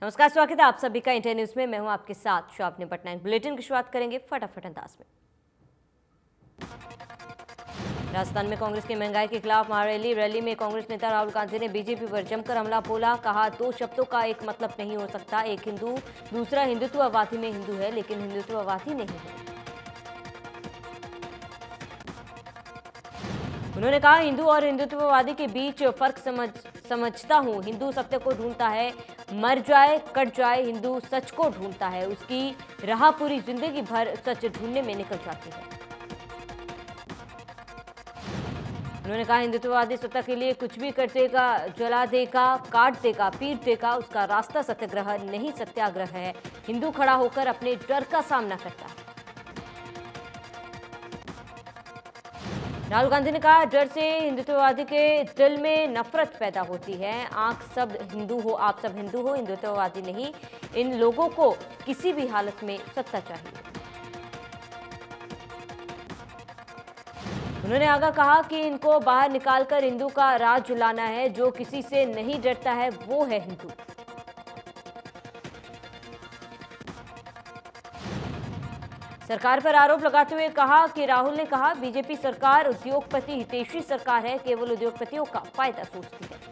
नमस्कार, स्वागत है आप सभी का इंडिया न्यूज में। मैं हूं आपके साथ शावनी पटनायक। बुलेटिन की शुरुआत करेंगे फटाफट अंदाज में। राजस्थान में कांग्रेस की महंगाई के खिलाफ रैली में कांग्रेस नेता राहुल गांधी ने बीजेपी पर जमकर हमला बोला। कहा, दो शब्दों का एक मतलब नहीं हो सकता, एक हिंदू दूसरा हिंदुत्ववादी में हिंदू है लेकिन हिंदुत्ववादी नहीं है। उन्होंने कहा, हिंदू और हिंदुत्ववादी के बीच फर्क समझता हूं। हिंदू सत्य को ढूंढता है, मर जाए कट जाए। हिंदू सच को ढूंढता है, उसकी राह पूरी जिंदगी भर सच ढूंढने में निकल जाती है। उन्होंने कहा, हिंदुत्ववादी सत्ता के लिए कुछ भी कर देगा, जला देगा, काट देगा, पीट देगा। उसका रास्ता सत्याग्रह नहीं सत्याग्रह है। हिंदू खड़ा होकर अपने डर का सामना करता है। राहुल गांधी ने कहा, डर से हिंदुत्ववादी के दिल में नफरत पैदा होती है। आप सब हिंदू हो, हिंदुत्ववादी नहीं। इन लोगों को किसी भी हालत में सत्ता चाहिए। उन्होंने आगे कहा कि इनको बाहर निकालकर हिंदू का राज लाना है। जो किसी से नहीं डरता है वो है हिंदू। सरकार पर आरोप लगाते हुए कहा कि राहुल ने कहा, बीजेपी सरकार उद्योगपति हितैषी सरकार है, केवल उद्योगपतियों का फायदा सोचती है।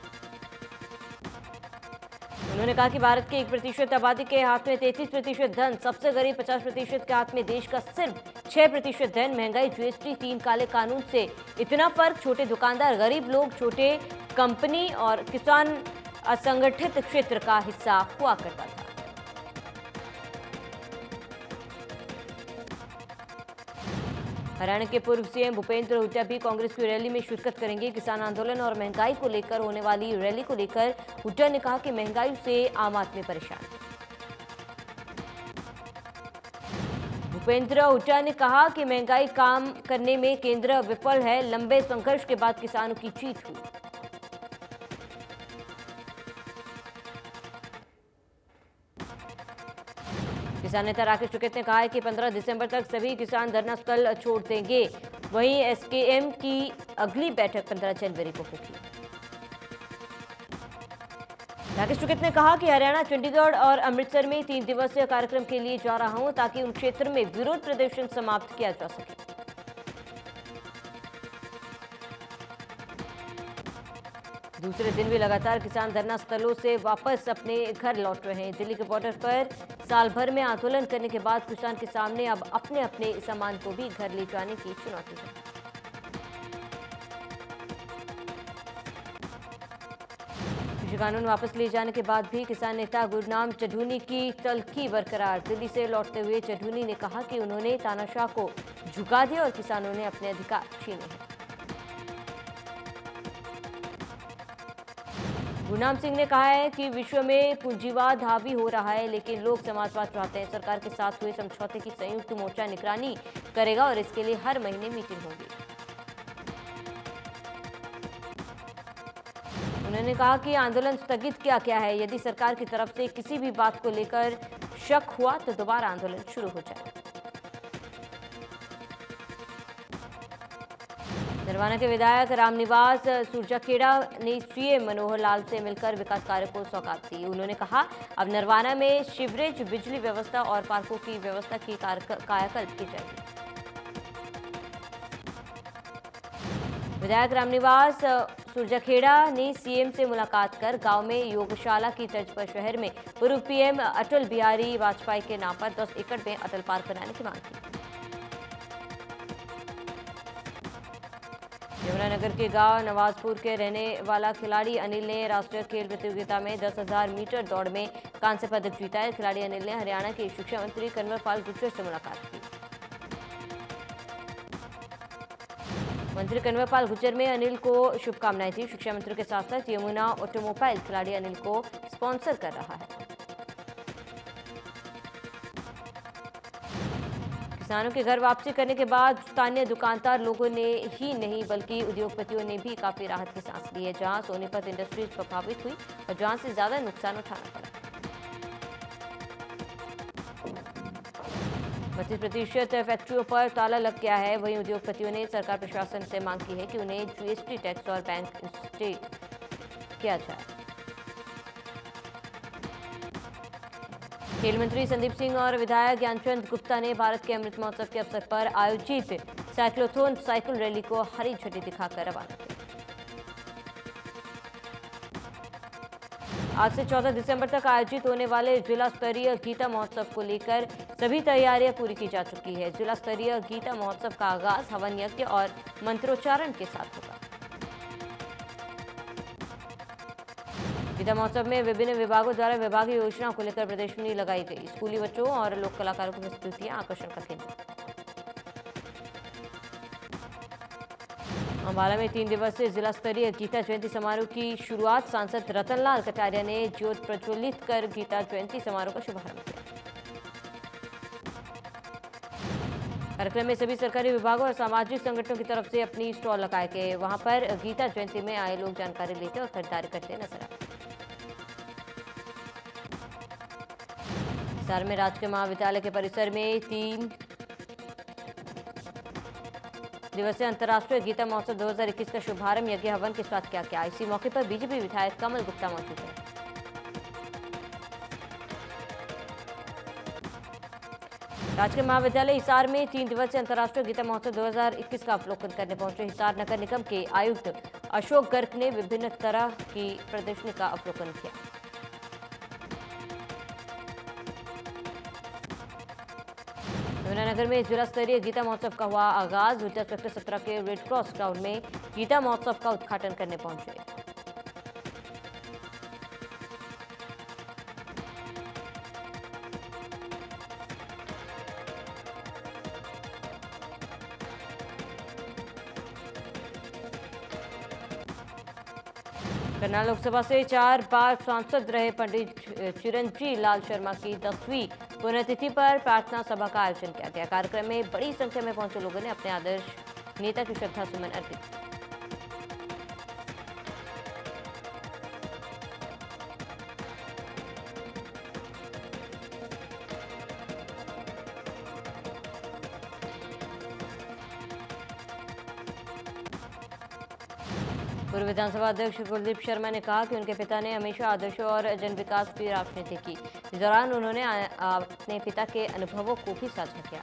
उन्होंने कहा कि भारत के 1% आबादी के हाथ में 33% धन, सबसे गरीब 50% के हाथ में देश का सिर्फ 6% धन। महंगाई, जीएसटी, 3 काले कानून से इतना फर्क। छोटे दुकानदार, गरीब लोग, छोटे कंपनी और किसान असंगठित क्षेत्र का हिस्सा हुआ करता था। हरियाणा के पूर्व सीएम भूपेंद्र हुड्डा भी कांग्रेस की रैली में शिरकत करेंगे। किसान आंदोलन और महंगाई को लेकर होने वाली रैली को लेकर हुड्डा ने कहा कि महंगाई से आम आदमी परेशान है। भूपेंद्र हुड्डा ने कहा कि महंगाई काम करने में केंद्र विफल है। लंबे संघर्ष के बाद किसानों की जीत हुई। किसान नेता राकेश टिकैत ने कहा है कि 15 दिसंबर तक सभी किसान धरना स्थल छोड़ देंगे। वहीं एसकेएम की अगली बैठक 15 जनवरी को होगी। राकेश टिकैत ने कहा कि हरियाणा, चंडीगढ़ और अमृतसर में 3 दिवसीय कार्यक्रम के लिए जा रहा हूं ताकि उन क्षेत्र में विरोध प्रदर्शन समाप्त किया जा सके। दूसरे दिन भी लगातार किसान धरना स्थलों से वापस अपने घर लौट रहे हैं। दिल्ली के बॉर्डर पर साल भर में आंदोलन करने के बाद किसान के सामने अब अपने अपने सामान को भी घर ले जाने की चुनौती है। कृषि कानून वापस ले जाने के बाद भी किसान नेता गुरनाम चढ़ूनी की तल्खी बरकरार। दिल्ली से लौटते हुए चढ़ूनी ने कहा कि उन्होंने तानाशाह को झुका दिया और किसानों ने अपने अधिकार छीने हैं। गुरनाम सिंह ने कहा है कि विश्व में पूंजीवाद हावी हो रहा है लेकिन लोग समाजवाद चाहते हैं। सरकार के साथ हुए समझौते की संयुक्त मोर्चा निगरानी करेगा और इसके लिए हर महीने मीटिंग होगी। उन्होंने कहा कि आंदोलन स्थगित किया गया है। यदि सरकार की तरफ से किसी भी बात को लेकर शक हुआ तो दोबारा आंदोलन शुरू हो जाए। नरवाना के विधायक रामनिवास सुरजाखेड़ा ने सीएम मनोहर लाल से मिलकर विकास कार्य को सौगात दी। उन्होंने कहा, अब नरवाना में सीवरेज, बिजली व्यवस्था और पार्कों की व्यवस्था की कायाकल्प की जाएगी। विधायक रामनिवास सुरजाखेड़ा ने सीएम से मुलाकात कर गांव में योगशाला की तर्ज पर शहर में पूर्व पीएम अटल बिहारी वाजपेयी के नाम पर 10 एकड़ में अटल पार्क बनाने की मांग की। यमुनानगर के गांव नवाजपुर के रहने वाला खिलाड़ी अनिल ने राष्ट्रीय खेल प्रतियोगिता में 10,000 मीटर दौड़ में कांस्य पदक जीता है। खिलाड़ी अनिल ने हरियाणा के शिक्षा मंत्री कंवरपाल गुर्जर से मुलाकात की। मंत्री कंवरपाल गुर्जर में अनिल को शुभकामनाएं दी। शिक्षा मंत्री के साथ साथ यमुना ऑटोमोबाइल खिलाड़ी अनिल को स्पॉन्सर कर रहा है। किसानों के घर वापसी करने के बाद स्थानीय दुकानदार लोगों ने ही नहीं बल्कि उद्योगपतियों ने भी काफी राहत की सांस ली है। जहां सोनीपत इंडस्ट्रीज प्रभावित हुई और जहां से ज्यादा नुकसान उठाना पड़ा। 32% फैक्ट्रियों पर ताला लग गया है। वहीं उद्योगपतियों ने सरकार प्रशासन से मांग की है कि उन्हें जीएसटी टैक्स और बैंक इंस्टेट किया जाए। खेल मंत्री संदीप सिंह और विधायक ज्ञानचंद गुप्ता ने भारत के अमृत महोत्सव के अवसर पर आयोजित साइक्लोथॉन साइकिल रैली को हरी झंडी दिखाकर रवाना किया। आज से 14 दिसंबर तक आयोजित होने वाले जिला स्तरीय गीता महोत्सव को लेकर सभी तैयारियां पूरी की जा चुकी है। जिला स्तरीय गीता महोत्सव का आगाज हवन यज्ञ और मंत्रोच्चारण के साथ होगा। गीता महोत्सव में विभिन्न विभागों द्वारा विभागीय योजनाओं को लेकर प्रदर्शनी लगाई गई। स्कूली बच्चों और लोक कलाकारों की प्रस्तुतियां आकर्षण का केंद्र। अंबाला में 3 दिवसीय जिला स्तरीय गीता जयंती समारोह की शुरुआत सांसद रतनलाल कटारिया ने ज्योत प्रज्वलित कर गीता जयंती समारोह का शुभारंभ किया। कार्यक्रम में सभी सरकारी विभागों और सामाजिक संगठनों की तरफ से अपनी स्टॉल लगाए गए। वहां पर गीता जयंती में आए लोग जानकारी लेते और खरीदारी करते नजर आए। हिसार में राजकीय महाविद्यालय के परिसर में 3 दिवसीय अंतर्राष्ट्रीय गीता महोत्सव 2021 का शुभारंभ यज्ञ हवन के साथ किया गया। इसी मौके पर बीजेपी विधायक कमल गुप्ता मौजूद है। राजकीय महाविद्यालय हिसार में 3 दिवसीय अंतर्राष्ट्रीय गीता महोत्सव 2021 का अवलोकन करने पहुंचे हिसार नगर निगम के आयुक्त अशोक गर्ग ने विभिन्न तरह की प्रदर्शनी का अवलोकन किया। यमुनानगर में जिला स्तरीय गीता महोत्सव का हुआ आगाज। विद्या सेक्टर 17 के रेड क्रॉस ग्राउंड में गीता महोत्सव का उद्घाटन करने पहुंचे। करनाल लोकसभा से 4 बार सांसद रहे पंडित चिरंजीव लाल शर्मा की 10वीं पुण्यतिथि पर प्रार्थना सभा का आयोजन किया गया। कार्यक्रम में बड़ी संख्या में पहुंचे लोगों ने अपने आदर्श नेता की श्रद्धा सुमन अर्पित किए। पूर्व विधानसभा अध्यक्ष कुलदीप शर्मा ने कहा कि उनके पिता ने हमेशा आदर्शों और जन विकास की राजनीति की। इस दौरान उन्होंने अपने पिता के अनुभवों को भी साझा किया।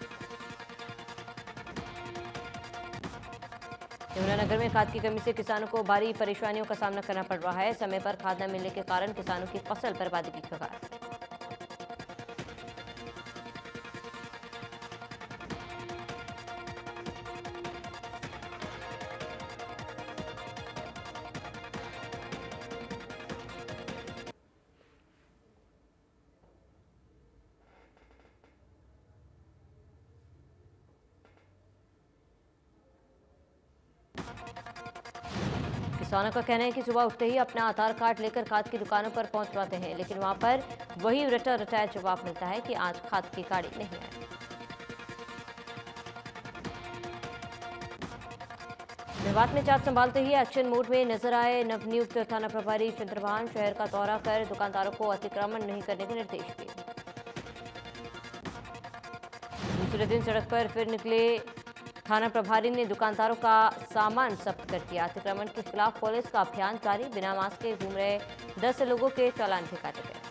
यमुनानगर में खाद की कमी से किसानों को भारी परेशानियों का सामना करना पड़ रहा है। समय पर खाद न मिलने के कारण किसानों की फसल बर्बादी की कगार। किसानों का कहना है कि सुबह उठते ही अपना आधार कार्ड लेकर खाद की दुकानों पर पहुंच जाते हैं, लेकिन वहां पर वही रटा रटाया जवाब मिलता है कि आज खाद की गाड़ी नहीं आई। मेवात में चार्ज संभालते ही एक्शन मोड में नजर आए नवनियुक्त थाना प्रभारी चंद्रभान। शहर का दौरा कर दुकानदारों को अतिक्रमण नहीं करने के निर्देश दिए। दूसरे दिन सड़क पर फिर निकले थाना प्रभारी ने दुकानदारों का सामान जब्त कर दिया। अतिक्रमण के खिलाफ पुलिस का अभियान जारी। बिना मास्क के घूम रहे 10 लोगों के चालान भी काटे गए।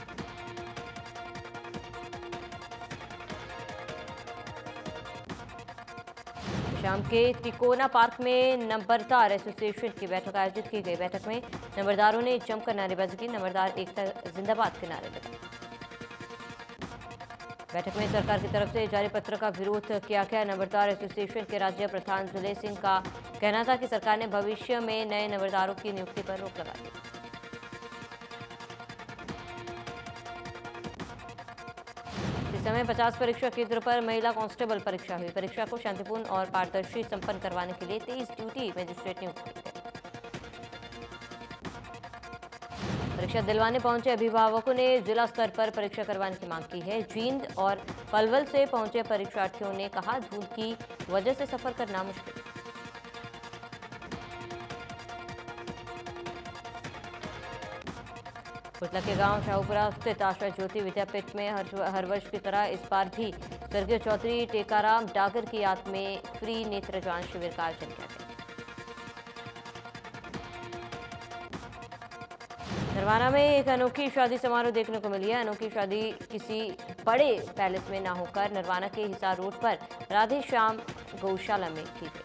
शाम के तिकोना पार्क में नंबरदार एसोसिएशन की बैठक आयोजित की गई। बैठक में नंबरदारों ने जमकर नारेबाजी की। नंबरदार एकता जिंदाबाद के नारे लगाए। बैठक में सरकार की तरफ से जारी पत्र का विरोध किया गया। नंबरदार एसोसिएशन के राज्य प्रधान जुले सिंह का कहना था कि सरकार ने भविष्य में नए नंबरदारों की नियुक्ति पर रोक लगा दी। इस समय 50 परीक्षा केंद्र पर महिला कांस्टेबल परीक्षा हुई। परीक्षा को शांतिपूर्ण और पारदर्शी संपन्न करवाने के लिए 23 ड्यूटी मजिस्ट्रेट नियुक्त किए गए। परीक्षा दिलवाने पहुंचे अभिभावकों ने जिला स्तर पर परीक्षा करवाने की मांग की है। जींद और पलवल से पहुंचे परीक्षार्थियों ने कहा, धूल की वजह से सफर करना मुश्किल। कुतला के गांव शाहपुरा स्थित आशा ज्योति विद्यापीठ में हर वर्ष की तरह इस बार भी स्वर्गीय चौधरी टेकाराम डागर की याद में फ्री नेत्र जांच शिविर का आयोजन किया गया। नरवाना में एक अनोखी शादी समारोह देखने को मिली है। अनोखी शादी किसी बड़े पैलेस में ना होकर नरवाना के हिसार रोड पर राधे श्याम गौशाला में की गई।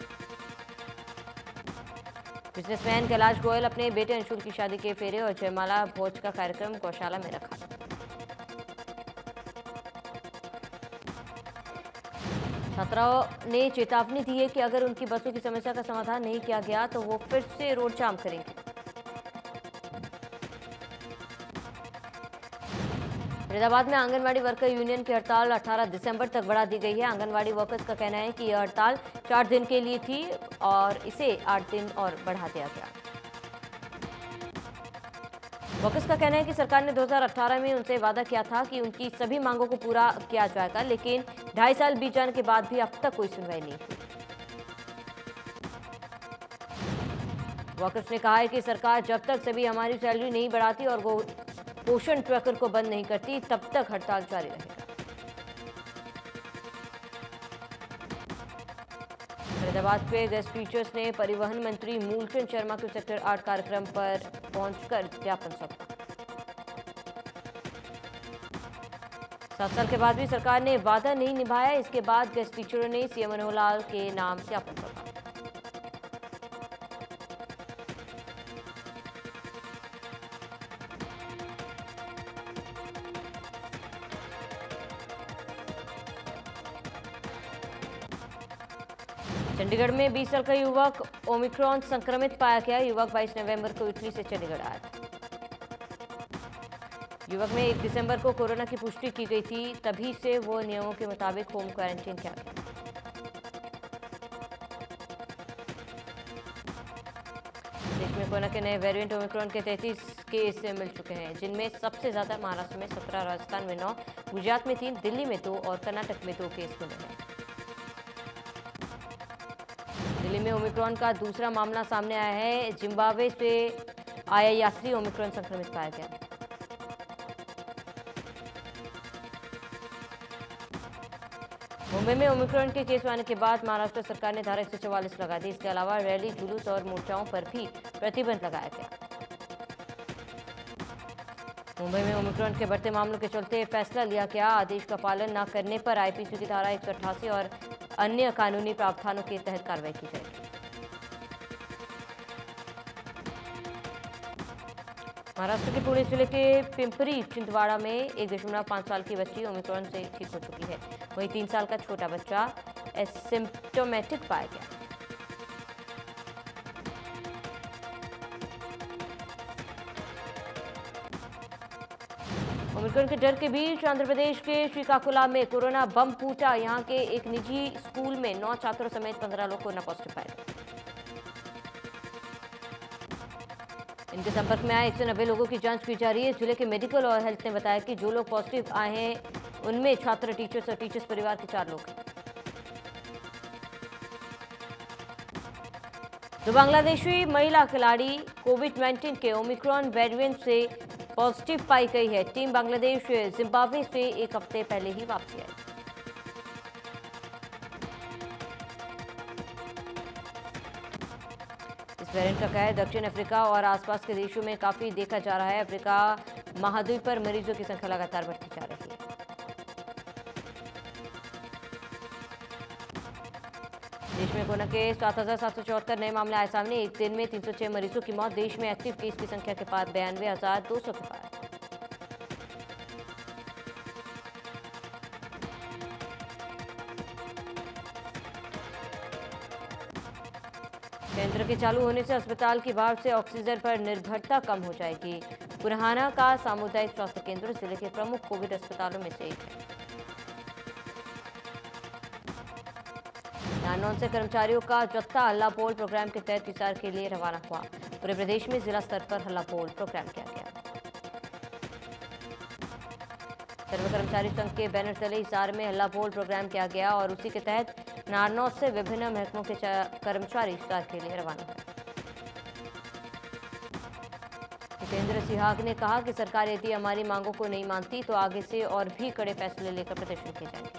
बिजनेसमैन कैलाश गोयल अपने बेटे अंशुल की शादी के फेरे और जयमाला भोज का कार्यक्रम गौशाला में रखा। छात्राओं ने चेतावनी दी है कि अगर उनकी बसों की समस्या का समाधान नहीं किया गया तो वो फिर से रोड जाम करेंगे। फरीदाबाद में आंगनवाड़ी वर्कर यूनियन की हड़ताल 18 दिसंबर तक बढ़ा दी गई है। आंगनवाड़ी वर्कर्स का कहना है कि यह हड़ताल 4 दिन के लिए थी और इसे 8 दिन और बढ़ा दिया गया। वर्कर्स का कहना है कि सरकार ने 2018 में उनसे वादा किया था कि उनकी सभी मांगों को पूरा किया जाएगा, लेकिन 2.5 साल बीत जाने के बाद भी अब तक कोई सुनवाई नहीं हुई। वर्कर्स ने कहा है कि सरकार जब तक सभी हमारी सैलरी नहीं बढ़ाती और वो पोषण ट्रैकर को बंद नहीं करती तब तक हड़ताल जारी रहेगा। फरीदाबाद पे गेस्ट टीचर्स ने परिवहन मंत्री मूलचंद शर्मा के सेक्टर 8 कार्यक्रम पर पहुंचकर ज्ञापन सौंपा। 7 साल के बाद भी सरकार ने वादा नहीं निभाया। इसके बाद गेस्ट टीचरों ने सीएम मनोहर लाल के नाम ज्ञापन सौंपा। चंडीगढ़ में 20 साल का युवक ओमिक्रॉन संक्रमित पाया गया। युवक 22 नवंबर को इटली से चंडीगढ़ आया था। युवक में 1 दिसंबर को कोरोना की पुष्टि की गई थी, तभी से वो नियमों के मुताबिक होम क्वारंटीन किया गया। देश में कोरोना के नए वेरिएंट ओमिक्रॉन के 33 केस मिल चुके हैं, जिनमें सबसे ज्यादा महाराष्ट्र में 17, राजस्थान में 9, गुजरात में 3, दिल्ली में 2 और कर्नाटक में 2 केस मिले हैं। दिल्ली में ओमिक्रॉन का दूसरा मामला सामने आया है। जिम्बाब्वे से आया यात्री ओमिक्रॉन संक्रमित पाया गया। मुंबई में ओमिक्रॉन के केस आने के बाद महाराष्ट्र सरकार ने धारा 144 लगा दी। इसके अलावा रैली, जुलूस और मोर्चाओं पर भी प्रतिबंध लगाया गया। मुंबई में ओमिक्रॉन के बढ़ते मामलों के चलते फैसला लिया गया। आदेश का पालन न करने पर आईपीसी की धारा 188 और अन्य कानूनी प्रावधानों के तहत कार्रवाई की जाएगी। महाराष्ट्र के पुणे जिले के पिंपरी चिंदवाड़ा में 1.5 साल की बच्ची ओमिक्रॉन से ठीक हो चुकी है। वहीं 3 साल का छोटा बच्चा एसिम्प्टोमेटिक पाया गया। ओमिक्रॉन के डर के बीच आंध्र प्रदेश के श्रीकाकुलम में कोरोना बम फूटा। यहां के एक निजी स्कूल में 9 छात्रों समेत 15 लोग कोरोना पॉजिटिव पाए गए। इनके संपर्क में आए 190 लोगों की जांच की जा रही है। जिले के मेडिकल और हेल्थ ने बताया कि जो लोग पॉजिटिव आए हैं उनमें छात्र, टीचर्स और टीचर्स परिवार के 4 लोग हैं। तो बांग्लादेशी महिला खिलाड़ी कोविड-19 के ओमिक्रॉन वेरिएंट से पॉजिटिव पाई गई है। टीम बांग्लादेश जिम्बाब्वे से 1 हफ्ते पहले ही वापसी आई। इस वेरिएंट का कहर दक्षिण अफ्रीका और आसपास के देशों में काफी देखा जा रहा है। अफ्रीका महाद्वीप पर मरीजों की संख्या लगातार बढ़ती जा रही है। देश में कोरोना के 7,774 नए मामले आए सामने। एक दिन में 306 मरीजों की मौत। देश में एक्टिव केस की संख्या के पार 92,200 के पार। केंद्र के चालू होने से अस्पताल की बाहर से ऑक्सीजन पर निर्भरता कम हो जाएगी। पुराना का सामुदायिक स्वास्थ्य केंद्र जिले के प्रमुख कोविड अस्पतालों में से एक है। नारनौल से कर्मचारियों का जत्था हल्ला बोल प्रोग्राम के तहत हिसार के लिए रवाना हुआ। पूरे प्रदेश में जिला स्तर पर हल्ला बोल प्रोग्राम किया गया। सर्व कर्मचारी संघ के बैनर तले हिसार में हल्ला बोल प्रोग्राम किया गया और उसी के तहत नारनौल से विभिन्न महकमों के कर्मचारी हिसार के लिए रवाना हुए। जितेंद्र सिहाग ने कहा कि सरकार यदि हमारी मांगों को नहीं मानती तो आगे से और भी कड़े फैसले लेकर प्रदर्शन किए जाएंगे।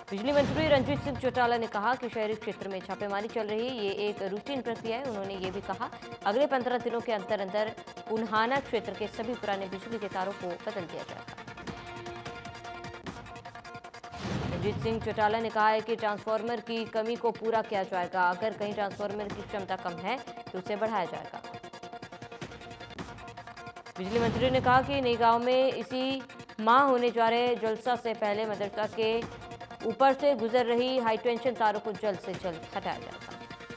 बिजली मंत्री रंजीत सिंह चौटाला ने कहा कि शहरी क्षेत्र में छापेमारी चल रही है, ये एक रूटीन प्रक्रिया है। उन्होंने ये भी कहा अगले 15 दिनों के अंदर अंदर उन्हाना क्षेत्र के सभी पुराने बिजली के तारों को बदल दिया जाएगा। रंजीत सिंह चौटाला ने कहा है कि ट्रांसफार्मर की कमी को पूरा किया जाएगा। अगर कहीं ट्रांसफार्मर की क्षमता कम है तो उसे बढ़ाया जाएगा। बिजली मंत्री ने कहा कि नई गांव में इसी माह होने जा रहे जलसा से पहले मदरसा के ऊपर से गुजर रही हाई टेंशन तारों को जल्द से जल्द हटाया जाएगा।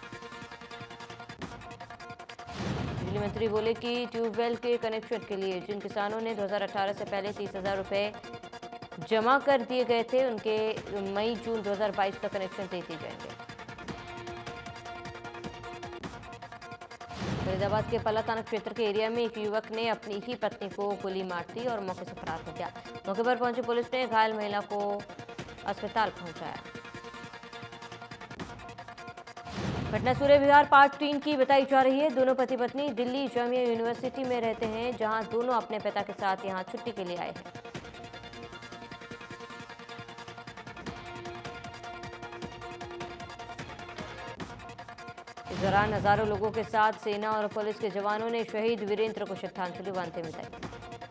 बिजली मंत्री बोले कि ट्यूबवेल के कनेक्शन के लिए जिन किसानों ने 2018 से पहले 30,000 रुपए जमा कर दिए गए थे, उनके मई जून 2022 का कनेक्शन दे दिए जाएंगे। फरीदाबाद के पल्ला थाना क्षेत्र के एरिया में एक युवक ने अपनी ही पत्नी को गोली मार दी और मौके से फरार हो गया। मौके पर पहुंची पुलिस ने घायल महिला को अस्पताल पहुंचाया। घटना सूर्य विहार पार्ट 3 की बताई जा रही है। दोनों पति पत्नी दिल्ली जामिया यूनिवर्सिटी में रहते हैं, जहां दोनों अपने पिता के साथ यहां छुट्टी के लिए आए हैं। इस दौरान हजारों लोगों के साथ सेना और पुलिस के जवानों ने शहीद वीरेंद्र को श्रद्धांजलि वानते मिलाई।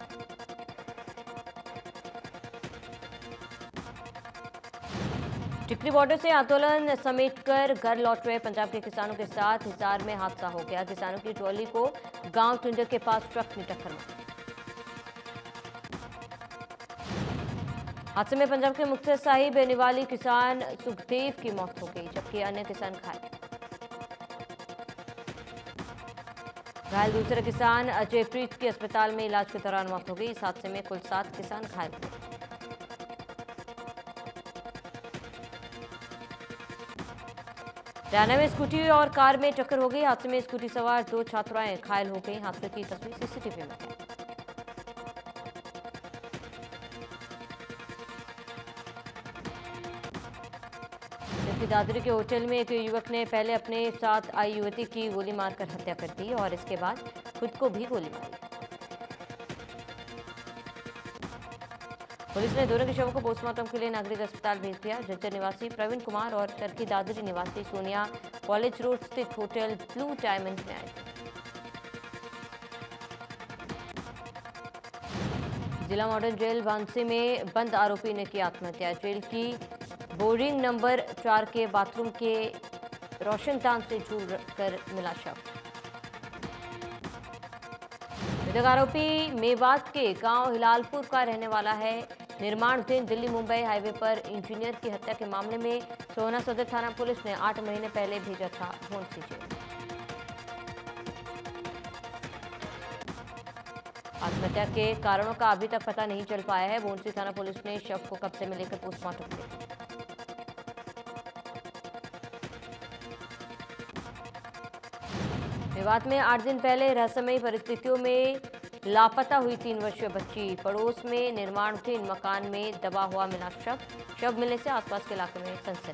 टिकरी बॉर्डर से आंदोलन समेटकर घर लौट रहे पंजाब के किसानों के साथ हिसार में हादसा हो गया। किसानों की ट्रॉली को गांव टुंडर के पास ट्रक ने टक्कर मारी। हादसे में पंजाब के मुक्तसर साहिब निवाली किसान सुखदेव की मौत हो गई, जबकि अन्य किसान घायल। घायल दूसरे किसान अजयप्रीत की अस्पताल में इलाज के दौरान मौत हो गई। इस हादसे में कुल 7 किसान घायल हुए। हरियाणा में स्कूटी और कार में टक्कर हो गई। हादसे में स्कूटी सवार 2 छात्राएं घायल हो गई। हादसे की तस्वीर सीसीटीवी में है। जबकि दादरी के होटल में एक युवक ने पहले अपने साथ आई युवती की गोली मारकर हत्या कर दी और इसके बाद खुद को भी गोली मारी। पुलिस ने दोनों के शवों को पोस्टमार्टम के लिए नागरिक अस्पताल भेज दिया। झज्जर निवासी प्रवीण कुमार और टर्की दादरी निवासी सोनिया कॉलेज रोड स्थित होटल ब्लू डायमंड में आए थे। जिला मॉडर्न जेल भांसी में बंद आरोपी ने की आत्महत्या। जेल की बोर्डिंग नंबर 4 के बाथरूम के रोशनदान से झूल कर मिला शव। मृतक आरोपी मेवात के गांव हिलालपुर का रहने वाला है। निर्माणाधीन दिल्ली मुंबई हाईवे पर इंजीनियर की हत्या के मामले में सोहना सदर थाना पुलिस ने 8 महीने पहले भेजा था भोंसी जेल। आत्महत्या के कारणों का अभी तक पता नहीं चल पाया है। भोंसी थाना पुलिस ने शव को कब्जे में लेकर पोस्टमार्टम किया। विवाद में 8 दिन पहले रहस्यमयी परिस्थितियों में लापता हुई 3 वर्षीय बच्ची। पड़ोस में निर्माणाधीन मकान में दबा हुआ मिला शव मिलने से आसपास के इलाके में सनसनी।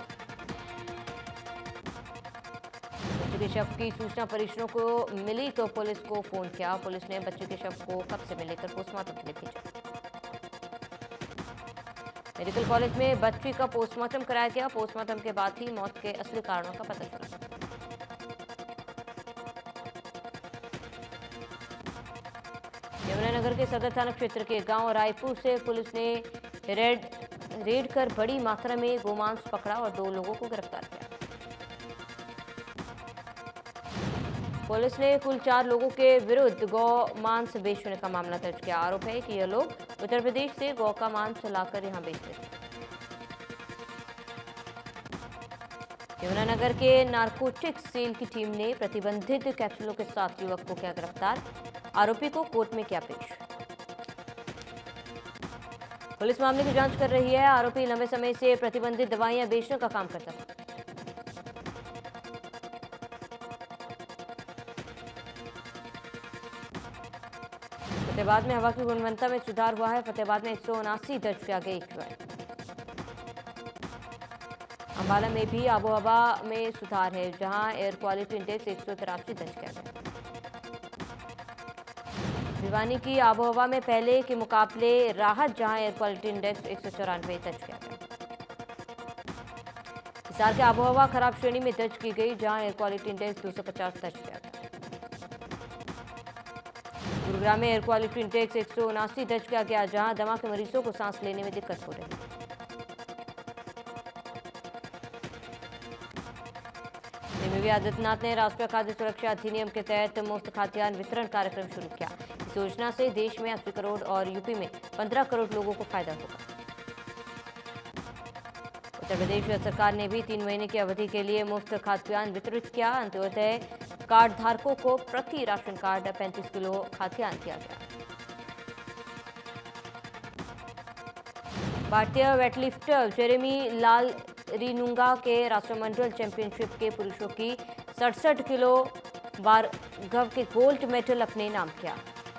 बच्चे के शव की सूचना परिजनों को मिली तो पुलिस को फोन किया। पुलिस ने बच्चे के शव को कब्जे में लेकर पोस्टमार्टम के लिए भेजा। मेडिकल कॉलेज में बच्ची का पोस्टमार्टम कराया गया। पोस्टमार्टम के बाद ही मौत के असली कारणों का पता चला। यमुनानगर के सदर थाना क्षेत्र के गांव रायपुर से पुलिस ने रेड कर बड़ी मात्रा में गोमांस पकड़ा और 2 लोगों को गिरफ्तार किया। पुलिस ने कुल 4 लोगों के विरुद्ध गौ मांस बेचने का मामला दर्ज किया। आरोप है कि ये लोग उत्तर प्रदेश से गौ का मांस लाकर यहां बेचते थे। यमुनानगर के नारकोटिक्स सेल की टीम ने प्रतिबंधित कैप्सूलों के साथ युवक को किया गिरफ्तार। आरोपी को कोर्ट में किया पेश। पुलिस मामले की जांच कर रही है। आरोपी लंबे समय से प्रतिबंधित दवाइयां बेचने का काम करता था। फतेहाबाद में हवा की गुणवत्ता में सुधार हुआ है। फतेहाबाद में 179 दर्ज किया गया AQI। अंबाला में भी आबोहवा में सुधार है, जहां एयर क्वालिटी इंडेक्स 183 दर्ज किया गया। भिवानी की आबोहवा में पहले के मुकाबले राहत, जहां एयर क्वालिटी इंडेक्स 194 दर्ज किया गया। हिसार के आबोहवा खराब श्रेणी में दर्ज की गई, जहां एयर क्वालिटी इंडेक्स 250 दर्ज किया गया। गुरुग्राम में एयर क्वालिटी इंडेक्स 179 दर्ज किया गया, जहां दमा के मरीजों को सांस लेने में दिक्कत हो रही है। योगी आदित्यनाथ ने राष्ट्रीय खाद्य सुरक्षा अधिनियम के तहत मुफ्त खाद्यान्न वितरण कार्यक्रम शुरू किया। इस योजना से देश में 80 करोड़ और यूपी में 15 करोड़ लोगों को फायदा होगा। उत्तर प्रदेश सरकार ने भी 3 महीने की अवधि के लिए मुफ्त खाद्यान्न वितरित किया। अंत्योदय कार्ड धारकों को प्रति राशन कार्ड 35 किलो खाद्यान्न दिया गया। भारतीय वेटलिफ्टर जेरेमी लाल रीनुंगा के राष्ट्रमंडल चैंपियनशिप के पुरुषों की 67 किलो भार्गव के गोल्ड मेडल अपने नाम किया।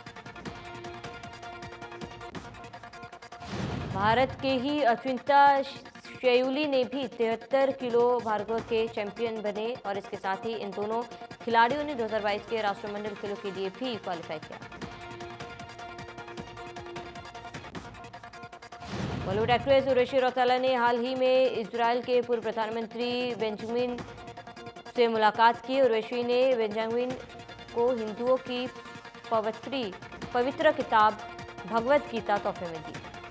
भारत के ही अचिंता शयूली ने भी 73 किलो भार्गव के चैंपियन बने और इसके साथ ही इन दोनों खिलाड़ियों ने 2022 के राष्ट्रमंडल खेलों के लिए भी क्वालिफाई किया। बॉलीवुड एक्ट्रेस उर्वशी रौतेला ने हाल ही में इजरायल के पूर्व प्रधानमंत्री बेंजामिन से मुलाकात की। उर्वशी ने बेंजामिन को हिंदुओं की पवित्र किताब भगवद गीता तोहफे में दी।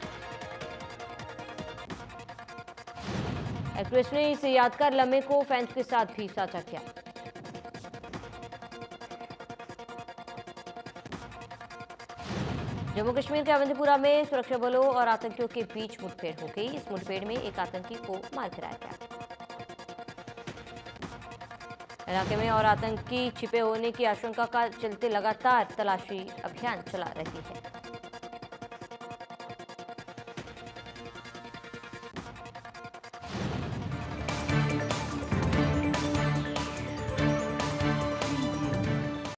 एक्ट्रेस ने इस यादगार लम्हे को फैंस के साथ भी साझा किया। जम्मू कश्मीर के अवंतीपुरा में सुरक्षा बलों और आतंकियों के बीच मुठभेड़ हो गई। इस मुठभेड़ में एक आतंकी को मार गिराया गया। इलाके में और आतंकी छिपे होने की आशंका का चलते लगातार तलाशी अभियान चला रही है।